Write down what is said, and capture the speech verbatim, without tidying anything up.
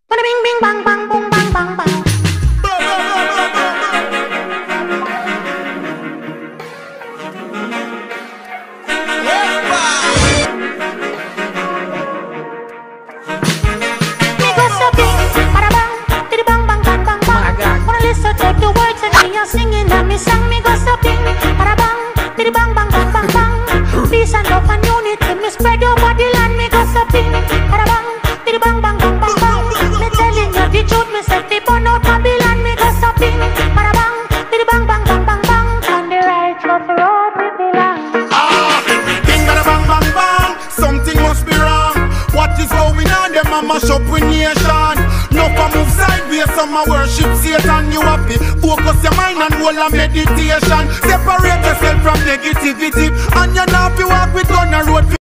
Bada bing bing bang bang boom bang bang bang. Me go so bing, bada bang, diddy bang bang bang bang bang. Wanna listen to the words that me are singing and me song. Me go so bing, bada bang, diddy bang bang bang bang bang. Peace and love and unity, me spread your body land. Me go so bing, bada bang, diddy bang bang bang bang bang. Me telling you the truth, me say the burn out Babylon. Me go so bing, bada bang, diddy bang bang bang bang bang. On the righteous road we belong. Ah, bing bada bang bang bang. Something must be wrong. What is going on? Them a mash up with nation. No for move sideways, some a worship Satan. You happy? Focus your mind and hold a meditation. Separate yourself from negativity, and you not fi walk with gun a road.